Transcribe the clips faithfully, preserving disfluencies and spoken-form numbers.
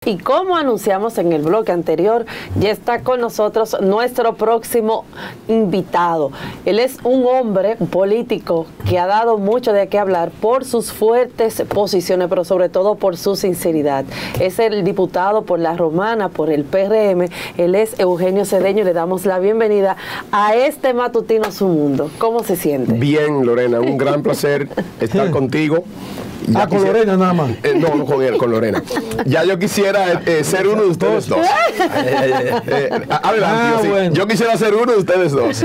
Y como anunciamos en el bloque anterior, ya está con nosotros nuestro próximo invitado. Él es un hombre un político que ha dado mucho de qué hablar por sus fuertes posiciones, pero sobre todo por su sinceridad. Es el diputado por La Romana, por el P R M. Él es Eugenio Cedeño y le damos la bienvenida a este matutino Su Mundo. ¿Cómo se siente? Bien, Lorena, un gran placer estar contigo. Ya ah, con quisiera, Lorena nada más. Eh, no, no con él, con Lorena. Ya yo quisiera eh, ser uno de ustedes dos. eh, adelante, ah, yo, bueno. sí. yo quisiera ser uno de ustedes dos.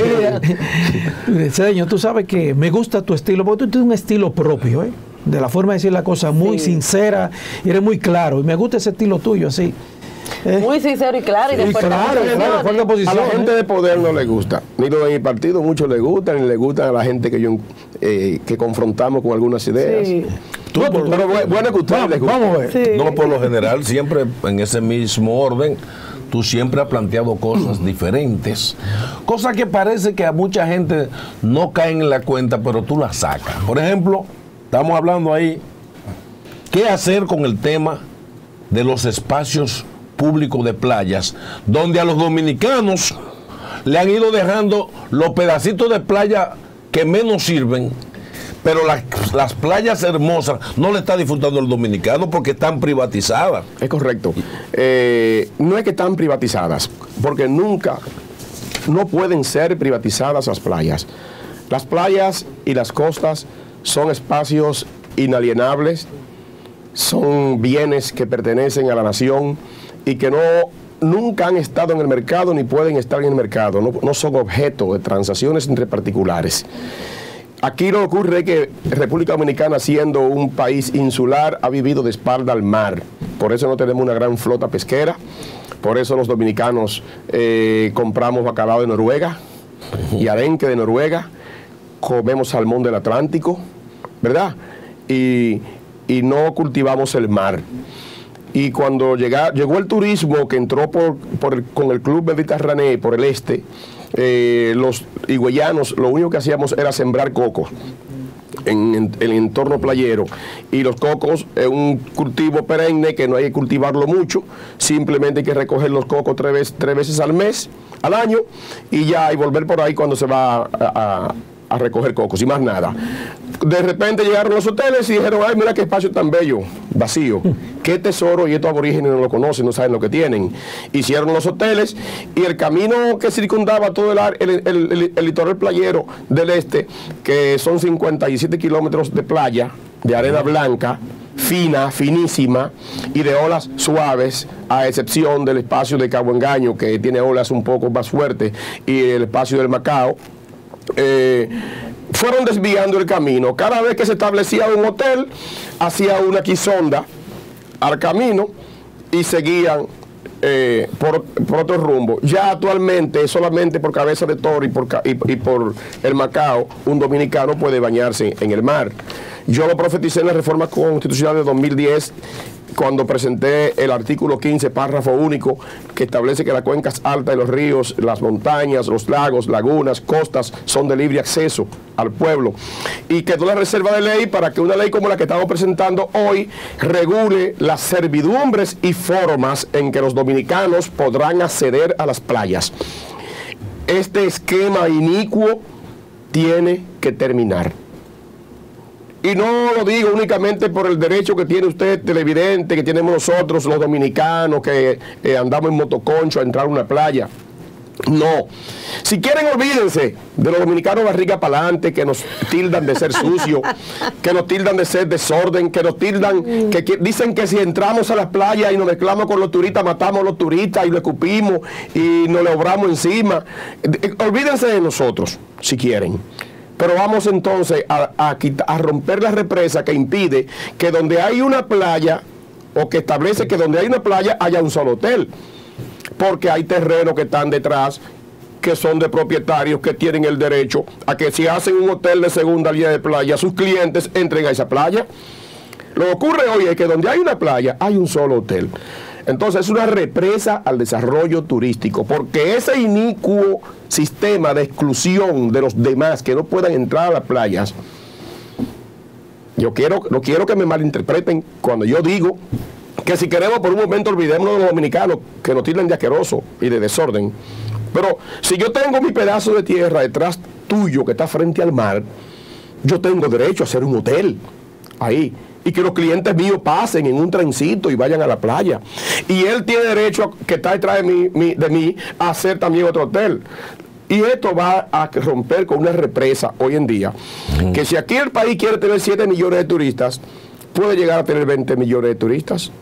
Sí. Cedeño, tú sabes que me gusta tu estilo, porque tú tienes un estilo propio, ¿eh? De la forma de decir la cosa muy sí. sincera, y eres muy claro. Y me gusta ese estilo tuyo, así. Eh. Muy sincero y claro. Y sí, claro, claro, claro posición, a la gente ¿eh? de poder no le gusta. Ni lo de mi partido muchos le gustan, ni le gustan a la gente que yo eh, que confrontamos con algunas ideas. Sí. Tú, no, por, pero bueno, bueno que ustedes les gusta. Vamos a ver. Sí. No, por lo general, siempre en ese mismo orden, tú siempre has planteado cosas diferentes. Cosas que parece que a mucha gente no caen en la cuenta, pero tú las sacas. Por ejemplo, estamos hablando ahí, ¿qué hacer con el tema de los espacios públicos de playas, donde a los dominicanos le han ido dejando los pedacitos de playa que menos sirven, pero las, las playas hermosas no le está disfrutando el dominicano porque están privatizadas? Es correcto. Eh, no es que están privatizadas, porque nunca, no pueden ser privatizadas las playas. Las playas y las costas son espacios inalienables, son bienes que pertenecen a la nación y que no nunca han estado en el mercado ni pueden estar en el mercado, no, no son objeto de transacciones entre particulares. Aquí lo que ocurre es que República Dominicana, siendo un país insular, ha vivido de espalda al mar. Por eso no tenemos una gran flota pesquera, por eso los dominicanos eh, compramos bacalao de Noruega y arenque de Noruega, comemos salmón del Atlántico, ¿verdad? Y, y no cultivamos el mar. Y cuando llega, llegó el turismo que entró por, por el, con el Club Mediterráneo por el este, eh, los higüeyanos lo único que hacíamos era sembrar cocos en, en, en el entorno playero. Y los cocos es un cultivo perenne que no hay que cultivarlo mucho, simplemente hay que recoger los cocos tres veces, tres veces al mes, al año, y ya, y volver por ahí cuando se va a, a a recoger cocos y más nada. De repente llegaron los hoteles y dijeron, ay, mira qué espacio tan bello, vacío, qué tesoro, y estos aborígenes no lo conocen, no saben lo que tienen. Hicieron los hoteles y el camino que circundaba todo el, el, el, el, el litoral playero del este, que son cincuenta y siete kilómetros de playa, de arena blanca, fina, finísima, y de olas suaves, a excepción del espacio de Cabo Engaño, que tiene olas un poco más fuertes, y el espacio del Macao, Eh, fueron desviando el camino. Cada vez que se establecía un hotel, hacía una quisonda al camino y seguían eh, por, por otro rumbo. Ya actualmente, solamente por Cabeza de Toro y por, y, y por el Macao, un dominicano puede bañarse en el mar. Yo lo profeticé en la reforma constitucional de dos mil diez, cuando presenté el artículo quince, párrafo único, que establece que las cuencas altas de los ríos, las montañas, los lagos, lagunas, costas, son de libre acceso al pueblo. Y quedó la reserva de ley para que una ley como la que estamos presentando hoy regule las servidumbres y formas en que los dominicanos podrán acceder a las playas. Este esquema inicuo tiene que terminar. Y no lo digo únicamente por el derecho que tiene usted, televidente, que tenemos nosotros, los dominicanos, que eh, andamos en motoconcho a entrar a una playa. No. Si quieren, olvídense de los dominicanos barriga para adelante, que nos tildan de ser sucios, que nos tildan de ser desorden, que nos tildan, que, que dicen que si entramos a las playas y nos mezclamos con los turistas, matamos a los turistas y lo escupimos y nos le obramos encima. Eh, olvídense de nosotros, si quieren. Pero vamos entonces a, a, a romper la represa que impide que donde hay una playa, o que establece que donde hay una playa haya un solo hotel. Porque hay terrenos que están detrás, que son de propietarios que tienen el derecho a que si hacen un hotel de segunda línea de playa, sus clientes entren a esa playa. Lo que ocurre hoy es que donde hay una playa, hay un solo hotel. Entonces es una represa al desarrollo turístico, porque ese inicuo sistema de exclusión de los demás que no puedan entrar a las playas, yo quiero, no quiero que me malinterpreten cuando yo digo que si queremos por un momento olvidémonos de los dominicanos que nos tildan de asqueroso y de desorden. Pero si yo tengo mi pedazo de tierra detrás tuyo que está frente al mar, yo tengo derecho a hacer un hotel ahí y que los clientes míos pasen en un trencito y vayan a la playa. Y él tiene derecho a, que está detrás de mí, mi, de mí a hacer también otro hotel. Y esto va a romper con una represa hoy en día, mm. que si aquí el país quiere tener siete millones de turistas, puede llegar a tener veinte millones de turistas.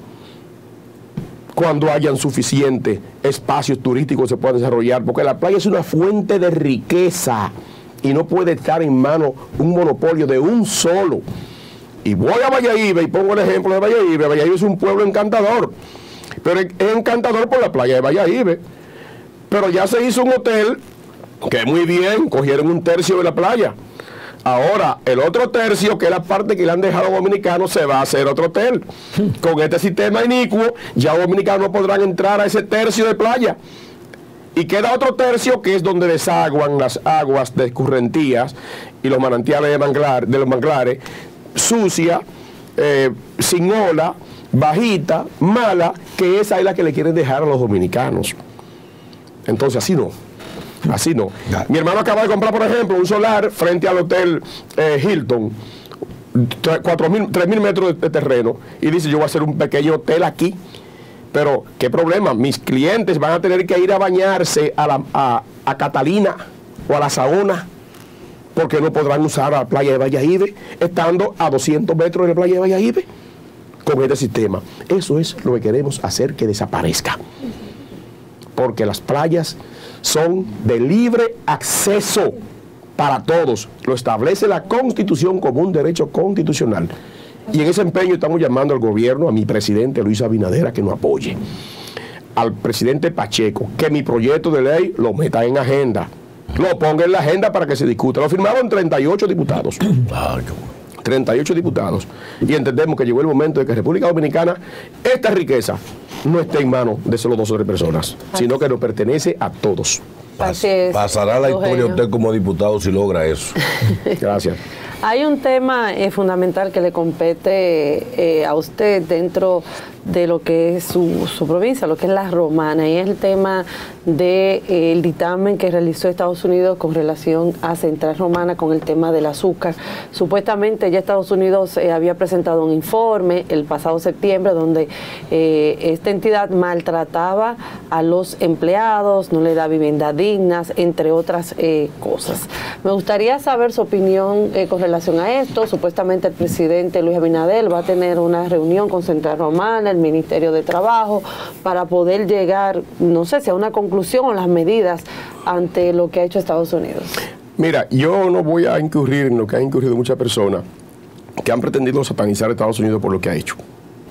Cuando hayan suficientes espacios turísticos se puedan desarrollar, porque la playa es una fuente de riqueza y no puede estar en manos un monopolio de un solo. Y voy a Valladolid y pongo el ejemplo de Valladolid. Valladolid es un pueblo encantador, pero es encantador por la playa de Valladolid. Pero ya se hizo un hotel que muy bien, cogieron un tercio de la playa. Ahora, el otro tercio, que es la parte que le han dejado a los dominicanos, se va a hacer otro hotel. Con este sistema inicuo, ya los dominicanos no podrán entrar a ese tercio de playa. Y queda otro tercio, que es donde desaguan las aguas de escurrentías y los manantiales de, manglar, de los manglares, sucia, eh, sin ola, bajita, mala, que esa es la que le quieren dejar a los dominicanos. Entonces, así no. Así no. Mi hermano acaba de comprar, por ejemplo, un solar frente al hotel eh, Hilton, tres mil metros de terreno, y dice, yo voy a hacer un pequeño hotel aquí. Pero, ¿qué problema? Mis clientes van a tener que ir a bañarse a, la, a, a Catalina o a la Saona, porque no podrán usar la playa de Valladolid, estando a doscientos metros de la playa de Valladolid, con este sistema. Eso es lo que queremos hacer que desaparezca. Porque las playas son de libre acceso para todos. Lo establece la Constitución como un derecho constitucional. Y en ese empeño estamos llamando al gobierno, a mi presidente Luis Abinader, a que nos apoye. Al presidente Pacheco, que mi proyecto de ley lo meta en agenda. Lo ponga en la agenda para que se discuta. Lo firmaron treinta y ocho diputados. treinta y ocho diputados. Y entendemos que llegó el momento de que República Dominicana, esta riqueza, no esté en manos de solo dos o tres personas, sino que nos pertenece a todos. Así es. Pasará la historia usted como diputado si logra eso. Gracias. Hay un tema eh, fundamental que le compete eh, a usted dentro de lo que es su, su provincia, lo que es la Romana, y es el tema del de, eh, dictamen que realizó Estados Unidos con relación a Central Romana con el tema del azúcar. Supuestamente ya Estados Unidos eh, había presentado un informe el pasado septiembre donde eh, esta entidad maltrataba a los empleados, no le da viviendas dignas, entre otras eh, cosas. Me gustaría saber su opinión eh, con relación a esto. Supuestamente el presidente Luis Abinader va a tener una reunión con Central Romana, el Ministerio de Trabajo, para poder llegar, no sé si a una conclusión o las medidas ante lo que ha hecho Estados Unidos. Mira, yo no voy a incurrir en lo que han incurrido muchas personas que han pretendido satanizar a Estados Unidos por lo que ha hecho.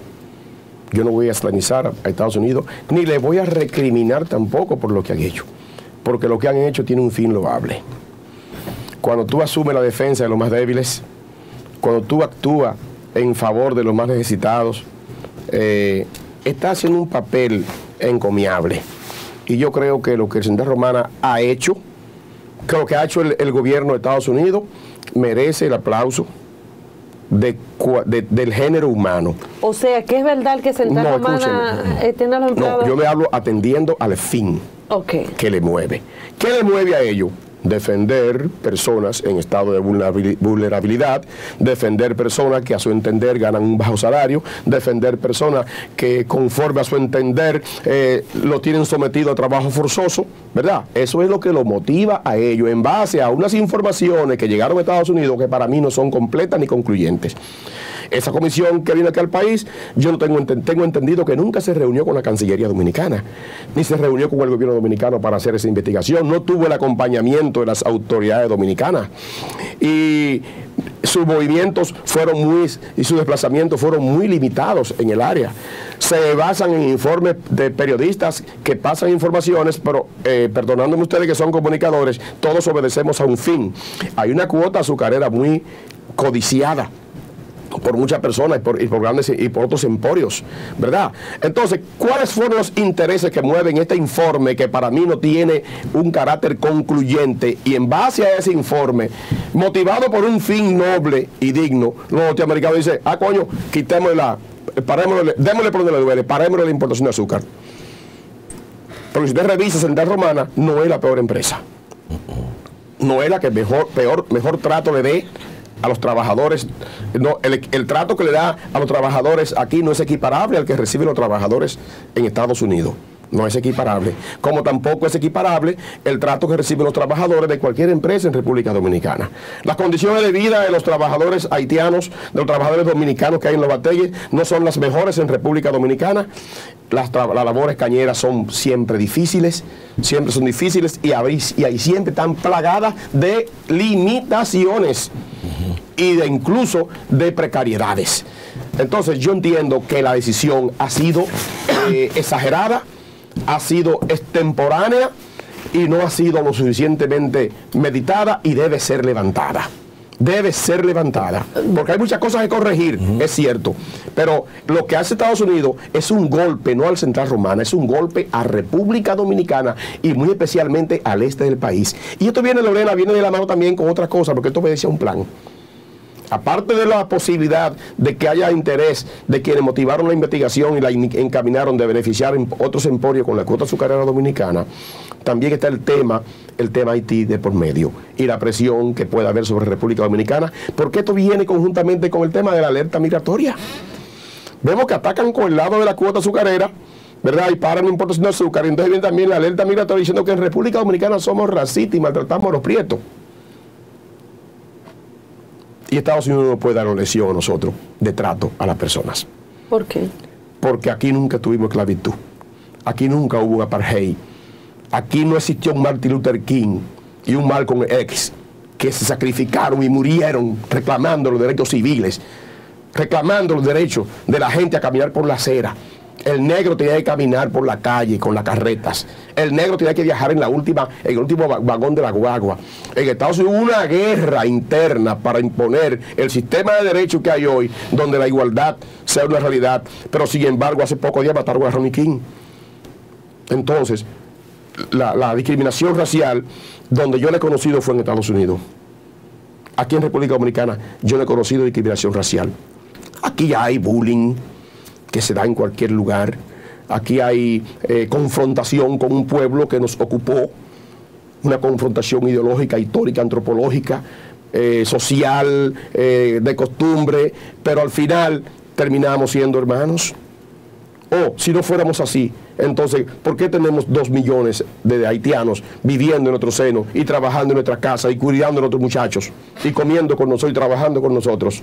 Yo no voy a satanizar a Estados Unidos, ni le voy a recriminar tampoco por lo que han hecho, porque lo que han hecho tiene un fin loable. Cuando tú asumes la defensa de los más débiles, cuando tú actúas en favor de los más necesitados, eh, está haciendo un papel encomiable. Y yo creo que lo que Central Romana ha hecho, que lo que ha hecho el, el gobierno de Estados Unidos, merece el aplauso de, de, del género humano. O sea, que es verdad que Central no, Romana eh, tiene a los empleados. No, yo le hablo atendiendo al fin okay. que le mueve. ¿Qué le mueve a ello? Defender personas en estado de vulnerabilidad, defender personas que a su entender ganan un bajo salario, defender personas que conforme a su entender eh, lo tienen sometido a trabajo forzoso, ¿verdad? Eso es lo que lo motiva a ello, en base a unas informaciones que llegaron a Estados Unidos que para mí no son completas ni concluyentes. Esa comisión que viene aquí al país, yo no tengo, tengo entendido que nunca se reunió con la Cancillería Dominicana, ni se reunió con el gobierno dominicano para hacer esa investigación, no tuvo el acompañamiento de las autoridades dominicanas. Y sus movimientos fueron muy, y sus desplazamientos fueron muy limitados en el área. Se basan en informes de periodistas que pasan informaciones, pero eh, perdonándome ustedes que son comunicadores, todos obedecemos a un fin. Hay una cuota azucarera muy codiciada por muchas personas y por, y por grandes y por otros emporios, ¿verdad? Entonces, ¿cuáles fueron los intereses que mueven este informe que para mí no tiene un carácter concluyente? Y en base a ese informe, motivado por un fin noble y digno, los norteamericanos dicen, ah, coño, quitemos la, parémosle, démosle por donde le duele, parémosle la importación de azúcar. Porque si usted revisa Central Romana, no es la peor empresa. No es la que mejor, peor, mejor trato le dé a los trabajadores. No, el, el trato que le da a los trabajadores aquí no es equiparable al que reciben los trabajadores en Estados Unidos. No es equiparable. Como tampoco es equiparable el trato que reciben los trabajadores de cualquier empresa en República Dominicana. Las condiciones de vida de los trabajadores haitianos, de los trabajadores dominicanos que hay en los batalles, no son las mejores en República Dominicana. Las, las labores cañeras son siempre difíciles, siempre son difíciles y, hay, y hay siempre están plagadas de limitaciones y de incluso de precariedades. Entonces yo entiendo que la decisión ha sido eh, exagerada, ha sido extemporánea y no ha sido lo suficientemente meditada y debe ser levantada. Debe ser levantada. Porque hay muchas cosas que corregir, uh-huh. es cierto. Pero lo que hace Estados Unidos es un golpe, no al Central Romana, es un golpe a República Dominicana y muy especialmente al este del país. Y esto viene, Lorena, viene de la mano también con otras cosas, porque esto obedece a un plan. Aparte de la posibilidad de que haya interés de quienes motivaron la investigación y la encaminaron de beneficiar otros emporios con la cuota azucarera dominicana, también está el tema, el tema Haití de por medio y la presión que pueda haber sobre República Dominicana, porque esto viene conjuntamente con el tema de la alerta migratoria. Vemos que atacan con el lado de la cuota azucarera, ¿verdad? Y paran la importación de azúcar, y entonces viene también la alerta migratoria diciendo que en República Dominicana somos racistas y maltratamos a los prietos. Y Estados Unidos no puede dar una lección a nosotros de trato a las personas. ¿Por qué? Porque aquí nunca tuvimos esclavitud. Aquí nunca hubo un apartheid. Aquí no existió un Martin Luther King y un Malcolm X que se sacrificaron y murieron reclamando los derechos civiles, reclamando los derechos de la gente a caminar por la acera. El negro tenía que caminar por la calle con las carretas. El negro tenía que viajar en la última, en el último vagón de la guagua. En Estados Unidos hubo una guerra interna para imponer el sistema de derechos que hay hoy, donde la igualdad sea una realidad. Pero sin embargo, hace pocos días mataron a Ronnie King. Entonces, la, la discriminación racial, donde yo la he conocido fue en Estados Unidos. Aquí en República Dominicana, yo no he conocido discriminación racial. Aquí hay bullying que se da en cualquier lugar. Aquí hay eh, confrontación con un pueblo que nos ocupó, una confrontación ideológica, histórica, antropológica, eh, social, eh, de costumbre, pero al final terminamos siendo hermanos. O si no fuéramos así, entonces, ¿por qué tenemos dos millones de haitianos viviendo en nuestro seno y trabajando en nuestra casa y cuidando a nuestros muchachos y comiendo con nosotros y trabajando con nosotros?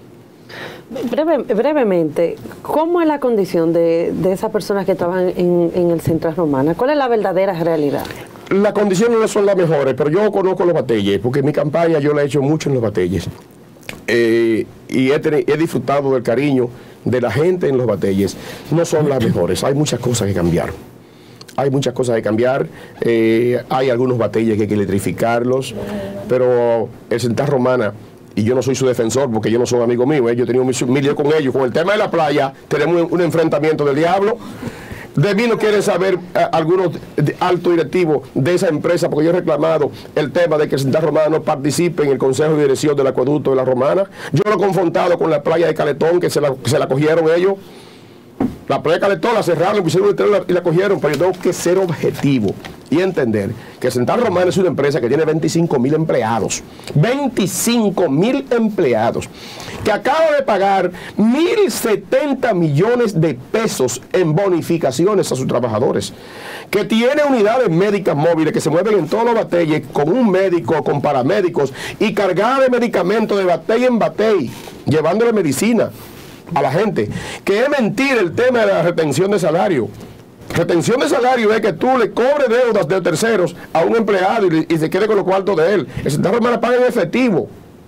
Breve, brevemente, ¿cómo es la condición de, de esas personas que trabajan en, en el Central Romana? ¿Cuál es la verdadera realidad? Las condiciones no son las mejores, pero yo conozco los batalles, porque en mi campaña yo la he hecho mucho en los batalles. Eh, y he, he disfrutado del cariño de la gente en los batalles. No son las mejores, hay muchas cosas que cambiar. Hay muchas cosas que cambiar, eh, hay algunos batalles que hay que electrificarlos, pero el Central Romana, y yo no soy su defensor porque ellos no son amigos míos, ¿eh? Yo he tenido mi lío con ellos. Con el tema de la playa tenemos un, un enfrentamiento del diablo. De mí no quieren saber eh, algunos altos directivos de esa empresa, porque yo he reclamado el tema de que el Central Romana no participe en el Consejo de Dirección del Acueducto de la Romana. Yo lo he confrontado con la playa de Caletón, que se la, que se la cogieron ellos. La playa de Caletón la cerraron, le pusieron un letrero y la cogieron, pero yo tengo que ser objetivo y entender que Central Romana es una empresa que tiene veinticinco mil empleados, veinticinco mil empleados, que acaba de pagar mil setenta millones de pesos en bonificaciones a sus trabajadores, que tiene unidades médicas móviles que se mueven en todos los batalles con un médico, con paramédicos y cargada de medicamentos de batey en batey, llevándole medicina a la gente, que es mentira el tema de la retención de salario. Retención de salario es que tú le cobres deudas de terceros a un empleado y, y se quede con los cuartos de él. El Central Romana paga en efectivo.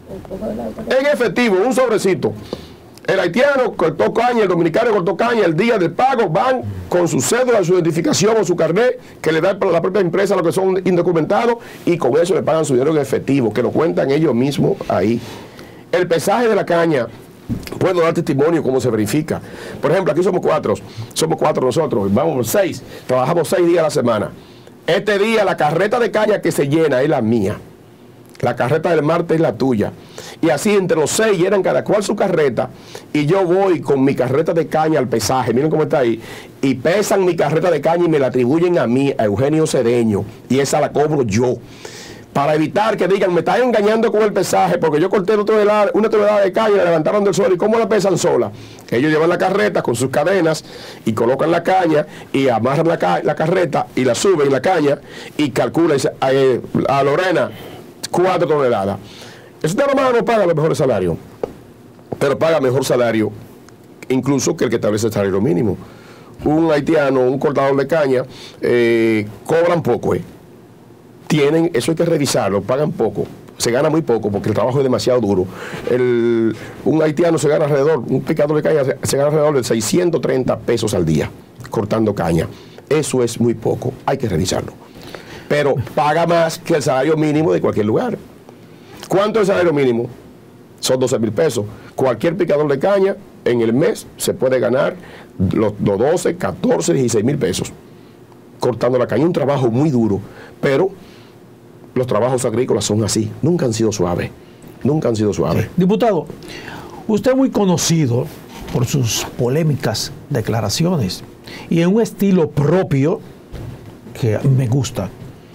En efectivo, un sobrecito. El haitiano cortó caña, el dominicano cortó caña, el día del pago van con su cédula, su identificación o su carnet que le da la propia empresa a los que son indocumentados y con eso le pagan su dinero en efectivo, que lo cuentan ellos mismos ahí. El pesaje de la caña, puedo dar testimonio cómo se verifica. Por ejemplo, aquí somos cuatro, somos cuatro nosotros, vamos seis, trabajamos seis días a la semana. Este día la carreta de caña que se llena es la mía, la carreta del martes es la tuya. Y así entre los seis eran cada cual su carreta, y yo voy con mi carreta de caña al pesaje, miren cómo está ahí, y pesan mi carreta de caña y me la atribuyen a mí, a Eugenio Cedeño, y esa la cobro yo. Para evitar que digan, me están engañando con el pesaje, porque yo corté una tonelada, una tonelada de caña, la levantaron del suelo, ¿y cómo la pesan sola? Ellos llevan la carreta con sus cadenas y colocan la caña y amarran la, ca la carreta y la suben la caña y calculan eh, a Lorena cuatro toneladas. Ese hermano no paga los mejores salarios, pero paga mejor salario incluso que el que establece el salario mínimo. Un haitiano, un cortador de caña, eh, cobran poco, eh. Tienen, eso hay que revisarlo, pagan poco, se gana muy poco porque el trabajo es demasiado duro. El, un haitiano se gana alrededor, un picador de caña se, se gana alrededor de seiscientos treinta pesos al día cortando caña. Eso es muy poco, hay que revisarlo. Pero paga más que el salario mínimo de cualquier lugar. ¿Cuánto es el salario mínimo? Son doce mil pesos. Cualquier picador de caña en el mes se puede ganar los, los doce, catorce, dieciséis mil pesos cortando la caña. Un trabajo muy duro, pero los trabajos agrícolas son así, nunca han sido suaves, nunca han sido suaves. Diputado, usted es muy conocido por sus polémicas declaraciones y en un estilo propio que me gusta,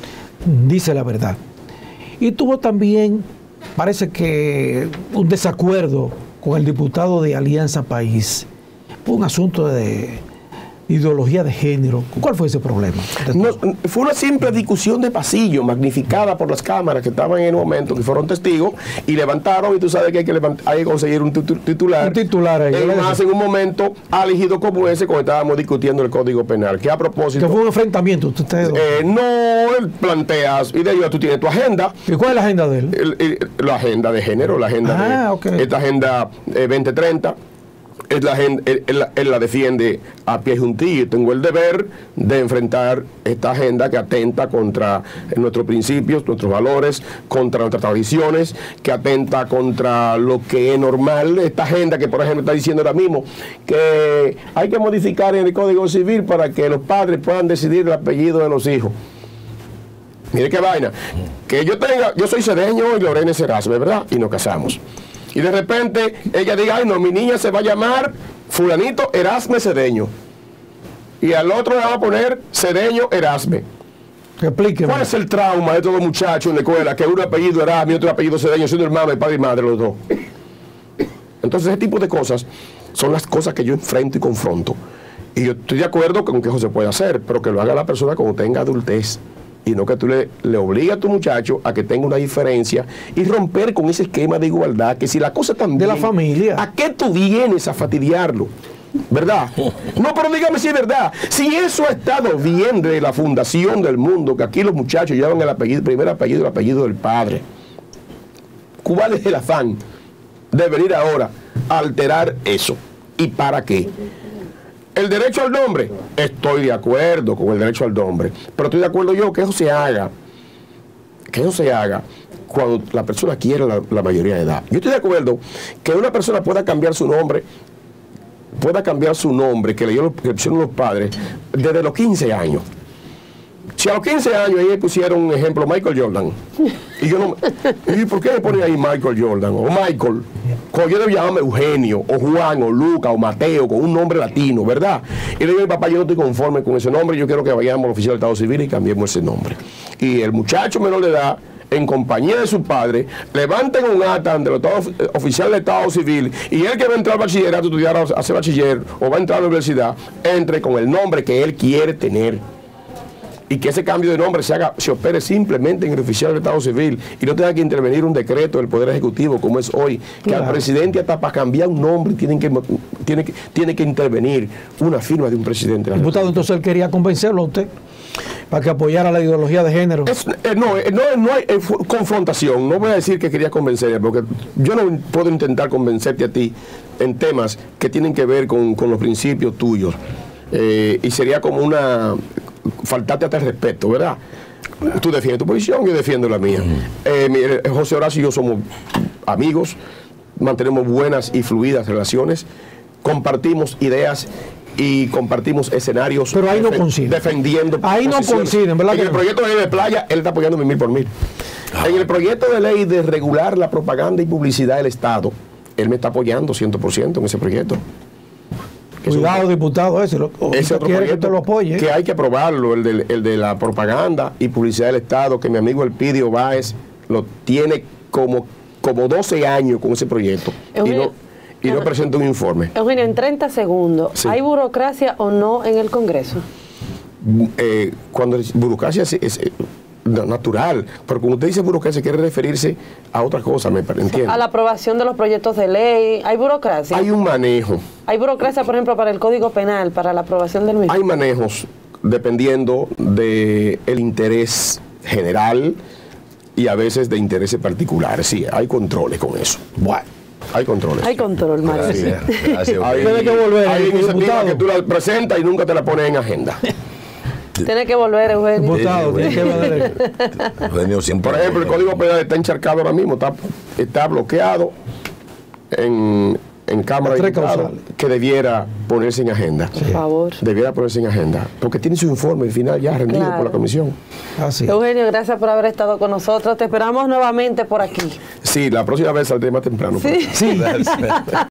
dice la verdad. Y tuvo también, parece que, un desacuerdo con el diputado de Alianza País, por un asunto de ideología de género. ¿Cuál fue ese problema? No, fue una simple discusión de pasillo, magnificada por las cámaras que estaban en el momento, que fueron testigos, y levantaron, y tú sabes que hay que, hay que conseguir un titular. Un titular ahí. Es más, en un momento elegido como ese, cuando estábamos discutiendo el Código Penal, que a propósito... Que fue un enfrentamiento, usted... Eh, no, él plantea, y de ello tú tienes tu agenda. ¿Y cuál es la agenda de él? El, el, la agenda de género, la agenda ah, de... Okay. Esta agenda eh, veinte treinta. Es la, él, él, él la defiende a pie juntillas. Tengo el deber de enfrentar esta agenda que atenta contra nuestros principios, nuestros valores, contra nuestras tradiciones, que atenta contra lo que es normal. Esta agenda que, por ejemplo, está diciendo ahora mismo que hay que modificar en el Código Civil para que los padres puedan decidir el apellido de los hijos. Mire qué vaina. Que yo tenga, yo soy Cedeño y Lorena es Erasme, ¿verdad? Y nos casamos. Y de repente ella diga, ay no, mi niña se va a llamar fulanito Erasme Cedeño. Y al otro le va a poner Cedeño Erasme. Explíqueme. ¿Cuál es el trauma de todos los muchachos en la escuela? Que uno apellido Erasme y otro apellido Cedeño, siendo hermano de padre y madre los dos. Entonces ese tipo de cosas son las cosas que yo enfrento y confronto. Y yo estoy de acuerdo con que eso se puede hacer, pero que lo haga la persona cuando tenga adultez. Y no que tú le, le obligues a tu muchacho a que tenga una diferencia y romper con ese esquema de igualdad, que si la cosa también... De la familia. ¿A qué tú vienes a fastidiarlo? ¿Verdad? No, pero dígame si es verdad. Si eso ha estado bien de la fundación del mundo, que aquí los muchachos llevan el apellido, el primer apellido, el apellido del padre. ¿Cuál es el afán de venir ahora a alterar eso? ¿Y para qué? El derecho al nombre, estoy de acuerdo con el derecho al nombre, pero estoy de acuerdo yo que eso se haga, que eso se haga cuando la persona quiera la, la mayoría de edad. Yo estoy de acuerdo que una persona pueda cambiar su nombre, pueda cambiar su nombre, que le dio que pusieron los padres, desde los quince años. Si a los quince años ahí pusieron un ejemplo, Michael Jordan, y yo no, ¿y por qué me ponen ahí Michael Jordan? O Michael, como yo debo llamarme Eugenio, o Juan, o Lucas, o Mateo, con un nombre latino, ¿verdad? Y le digo a mi papá, yo no estoy conforme con ese nombre, yo quiero que vayamos al oficial del Estado Civil y cambiemos ese nombre. Y el muchacho menor de edad, en compañía de su padre, levanten un acta ante el Estado, oficial del Estado Civil, y él que va a entrar al bachillerato, estudiar, a hacer bachiller, o va a entrar a la universidad, entre con el nombre que él quiere tener. Y que ese cambio de nombre se haga, se opere simplemente en el oficial del Estado Civil y no tenga que intervenir un decreto del Poder Ejecutivo como es hoy, que claro, al presidente hasta para cambiar un nombre tienen que, tiene que, tiene que intervenir una firma de un presidente. Diputado, entonces él quería convencerlo a usted para que apoyara la ideología de género. Es, eh, no, eh, no, no hay eh, confrontación, no voy a decir que quería convencerle, porque yo no puedo intentar convencerte a ti en temas que tienen que ver con, con los principios tuyos. Eh, y sería como una... faltarte hasta el respeto, ¿verdad? Tú defiendes tu posición, yo defiendo la mía. Eh, mire, José Horacio y yo somos amigos, mantenemos buenas y fluidas relaciones, compartimos ideas y compartimos escenarios. Pero ahí no coinciden. Defendiendo ahí no coinciden, ¿verdad? En el proyecto de playa, él está apoyándome mil por mil. En el proyecto de ley de regular la propaganda y publicidad del Estado, él me está apoyando cien por ciento en ese proyecto. Cuidado, diputado, ese, lo, ese otro quiere que proyecto te lo apoye. que hay que aprobarlo, el de, el de la propaganda y publicidad del Estado, que mi amigo Elpidio Báez lo tiene como, como doce años con ese proyecto. Eugenio, y no, y no presenta un informe. Eugenio, en treinta segundos, Sí. ¿hay burocracia o no en el Congreso? Eh, cuando es burocracia es, es, eh, natural, pero cuando usted dice burocracia quiere referirse a otra cosa, me entiende. A la aprobación de los proyectos de ley, ¿hay burocracia? Hay un manejo, ¿Hay burocracia, por ejemplo, para el Código Penal, para la aprobación del mismo? hay manejos dependiendo del interés general y a veces de intereses particulares. Sí, hay controles con eso. Bueno, Hay controles. Hay control, Mario. Gracias. Gracias. Hay, Tiene que volver, hay iniciativas diputado. que tú las presentas y nunca te la pones en agenda. Tiene que volver, Eugenio. diputado, tiene que ver. Eugenio siempre- Por ejemplo, el Código Penal está encharcado ahora mismo, está, está bloqueado en, en Cámara de Tres Diputados, causales. que debiera ponerse en agenda. Por favor. Debiera ponerse en agenda, porque tiene su informe final ya rendido Claro. por la comisión. Así. Eugenio, gracias por haber estado con nosotros. Te esperamos nuevamente por aquí. Sí, la próxima vez saldré más temprano. Sí. Sí. Gracias.